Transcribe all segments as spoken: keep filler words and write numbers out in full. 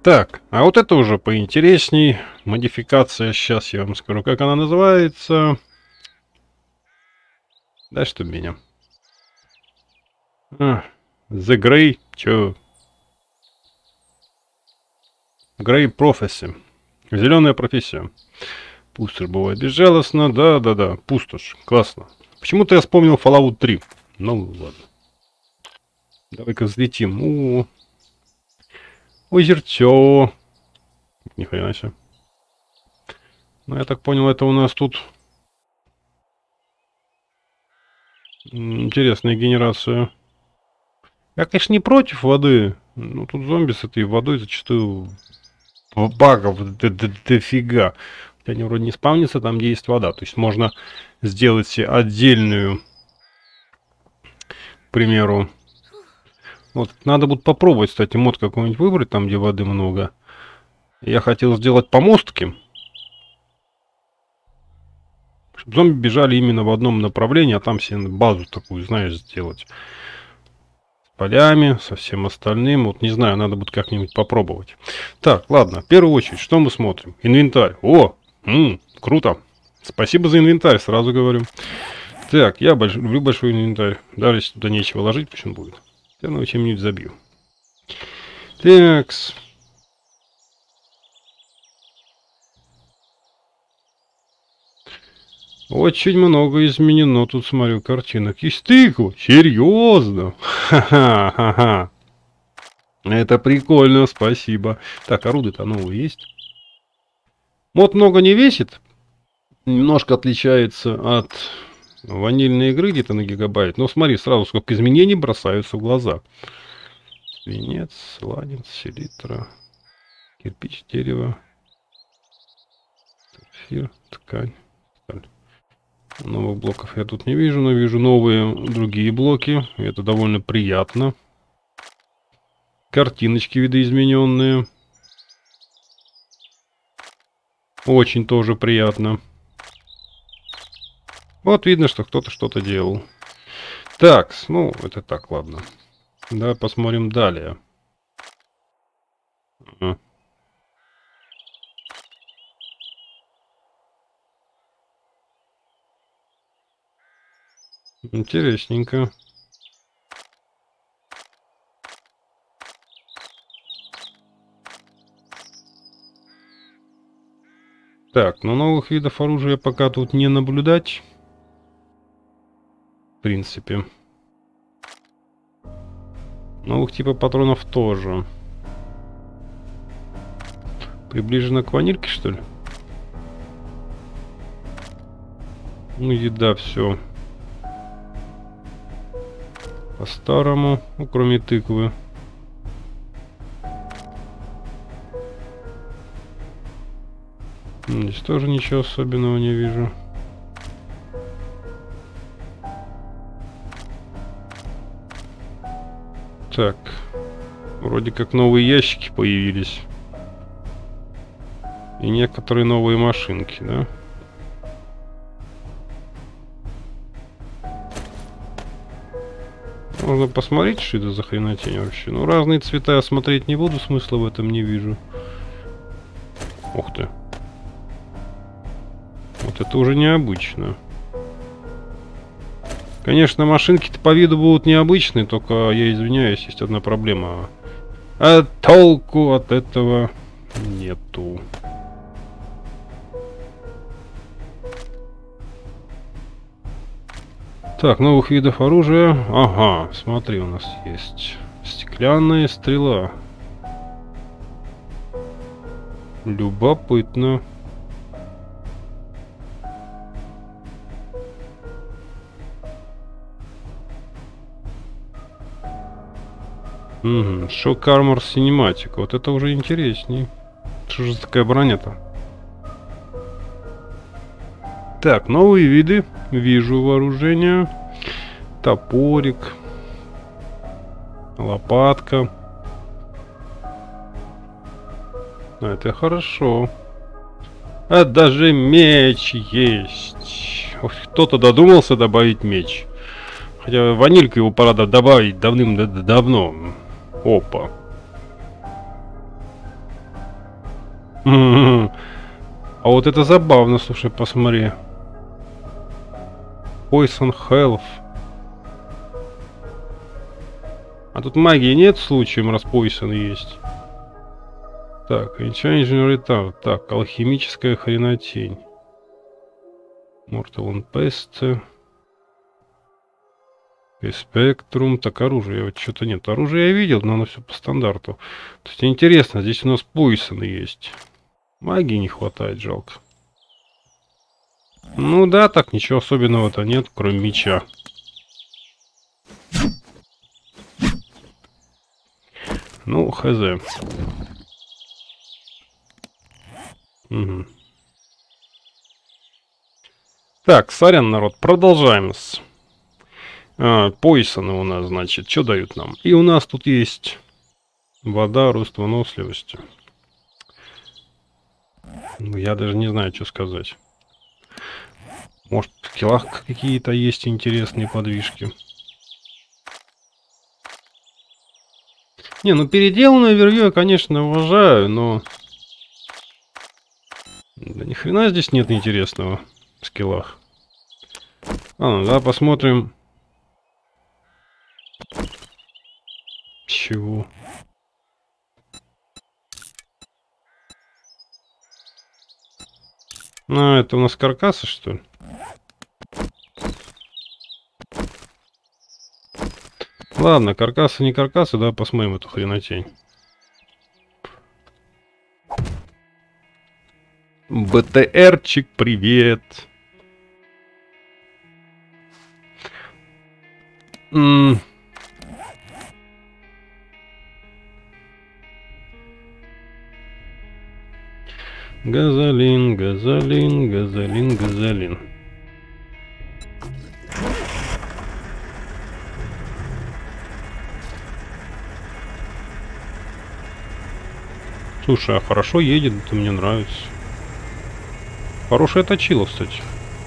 Так, а вот это уже поинтересней. Модификация, сейчас я вам скажу, как она называется. Да что меня. А, The Grey, чё? Grey Prophecy. Зеленая профессия. Пустошь бывает безжалостно. Да-да-да, пустошь. Классно. Почему-то я вспомнил Fallout три. Ну, ладно. Давай-ка взлетим. О, озерцо. Ни хрена себе. Ну, я так понял, это у нас тут интересная генерация. Я, конечно, не против воды. Но тут зомби с этой водой зачастую багов дофига. Они вроде не спавнятся там, где есть вода. То есть можно сделать себе отдельную, к примеру. Вот, надо будет попробовать, кстати, мод какой-нибудь выбрать, там, где воды много. Я хотел сделать помостки. Чтобы зомби бежали именно в одном направлении, а там себе базу такую, знаешь, сделать. С полями, со всем остальным. Вот, не знаю, надо будет как-нибудь попробовать. Так, ладно, в первую очередь, что мы смотрим? Инвентарь. О, м-м, круто. Спасибо за инвентарь, сразу говорю. Так, я больш... люблю большой инвентарь. Даже если туда нечего ложить, пусть он будет. Я на чем-нибудь забью. Такс. Очень много изменено. Тут смотрю картинок. Есть тыква. Серьезно? Ха-ха-ха-ха. Это прикольно, спасибо. Так, орудия-то новые есть. Мод много не весит. Немножко отличается от ванильной игры где-то на гигабайт. Но смотри, сразу сколько изменений бросаются в глаза. Свинец, сланец, селитра, кирпич, дерево, сапфир, ткань. Новых блоков я тут не вижу, но вижу новые другие блоки. Это довольно приятно. Картиночки видоизмененные. Очень тоже приятно. Вот видно, что кто-то что-то делал. Так, ну, это так, ладно. Давай посмотрим далее. Ага. Интересненько. Так, но новых видов оружия пока тут не наблюдать. В принципе. Новых типов патронов тоже. Приближено к ванильке, что ли? Ну, еда, все. По-старому, ну, кроме тыквы. Здесь тоже ничего особенного не вижу. Так. Вроде как новые ящики появились. И некоторые новые машинки, да? Можно посмотреть, что это за хренотень вообще. Ну, разные цвета я смотреть не буду, смысла в этом не вижу. Ух ты. Вот это уже необычно. Конечно, машинки-то по виду будут необычные, только, я извиняюсь, есть одна проблема. А толку от этого нету. Так, новых видов оружия. Ага, смотри, у нас есть стеклянная стрела. Любопытно. Угу, Shock Armor Cinematic. Вот это уже интересней. Что же такая броня-то? Так, новые виды. Вижу вооружение. Топорик. Лопатка. А, это хорошо. А даже меч есть. Кто-то додумался добавить меч. Хотя ванильку его пора добавить давным-давно. Опа. А вот это забавно, слушай, посмотри. Poison Health. А тут магии нет случаем, раз Poison есть. Так, Enchanging Retard. Так, алхимическая хренотень. Mortal and Pest. Спектрум. Так, оружие. Вот что-то нет. Оружие я видел, но оно все по стандарту. То есть интересно, здесь у нас Poison есть. Магии не хватает, жалко. Ну да, так, ничего особенного-то нет, кроме меча. Ну, хз. Угу. Так, сорян, народ, продолжаем с... А, Poison у нас, значит, что дают нам? И у нас тут есть вода, рост выносливости. Ну, я даже не знаю, что сказать. Может, в скиллах какие-то есть интересные подвижки. Не, ну переделанную вервью я, конечно, уважаю, но... Да ни хрена здесь нет интересного в скиллах. А, ну да, посмотрим. Чего? А, это у нас каркасы, что ли? Ладно, каркасы не каркасы, да, посмотрим эту хренотень. БТРчик, привет. М Газолин, газолин, газолин, газолин. Слушай, а хорошо едет, это мне нравится. Хорошая точила, кстати.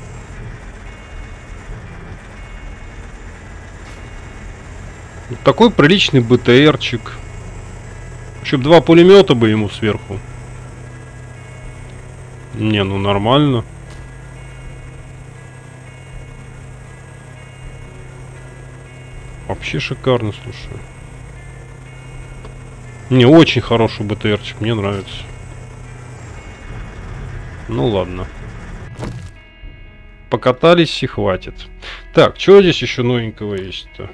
Вот такой приличный БТРчик. Еще б два пулемета бы ему сверху. Не, ну нормально. Вообще шикарно, слушай. Не, очень хороший БТРчик, мне нравится. Ну ладно. Покатались и хватит. Так, что здесь еще новенького есть-то?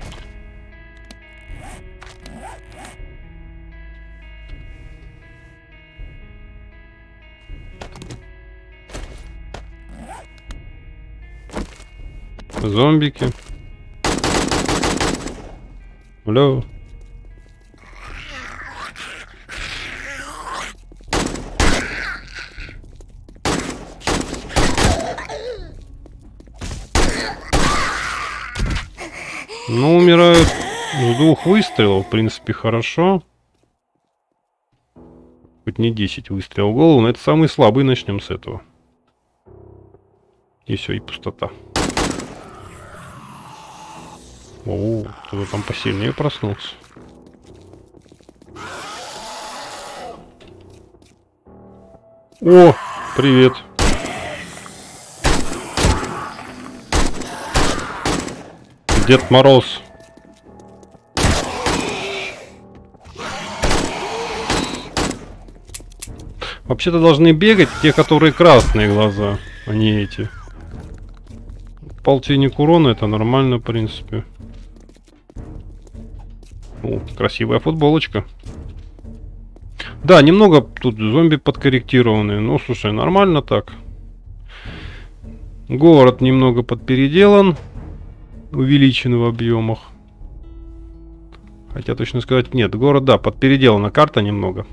Зомбики. Алло. Ну, умирают с двух выстрелов, в принципе, хорошо. Хоть не десять выстрелов в голову, но это самый слабый, начнем с этого. И все, и пустота. О, кто-то там посильнее проснулся. О, привет. Дед Мороз. Вообще-то должны бегать те, которые красные глаза, а не эти. Полтинник урона, это нормально, в принципе. О, красивая футболочка. Да, немного тут зомби подкорректированные. Ну, слушай, нормально так. Город немного подпеределан. Увеличен в объемах. Хотя точно сказать нет. Город, да, подпеределана карта немного.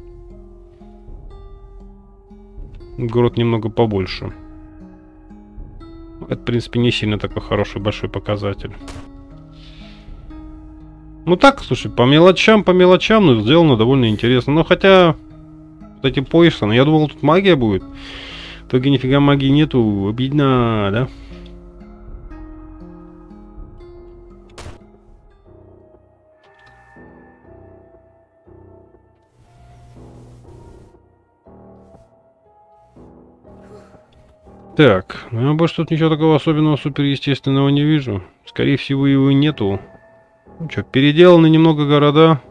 Город немного побольше. Это, в принципе, не сильно такой хороший, большой показатель. Ну так, слушай, по мелочам, по мелочам, но сделано довольно интересно. Но хотя, вот эти Poison, я думал, тут магия будет. В итоге нифига магии нету, обидно, да? Так, ну я больше тут ничего такого особенного суперестественного не вижу. Скорее всего, его и нету. Ну что, переделаны немного города.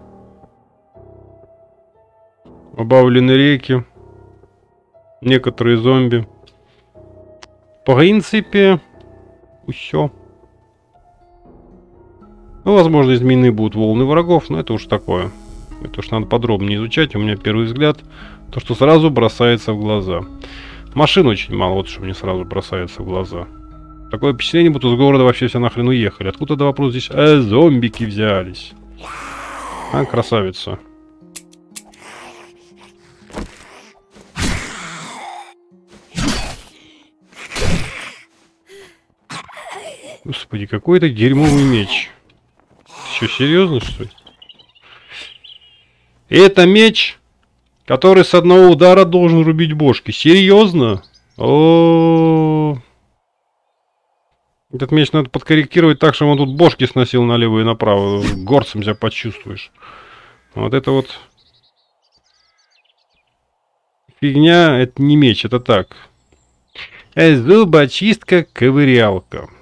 Убавлены реки. Некоторые зомби. В принципе, все. Ну, возможно, изменены будут волны врагов, но это уж такое. Это уж надо подробнее изучать. У меня первый взгляд, то, что сразу бросается в глаза. Машин очень мало, вот что мне сразу бросается в глаза. Такое впечатление, будто с города вообще все нахрен уехали. Откуда-то вопрос здесь? Э, зомбики взялись. А, красавица. Господи, какой-то дерьмовый меч. Ты что, серьезно, что ли? Это меч, который с одного удара должен рубить бошки. Серьезно? О, этот меч надо подкорректировать так, чтобы он тут бошки сносил налево и направо. Горцем себя почувствуешь. Вот это вот фигня, это не меч, это так. Зубочистка-ковырялка.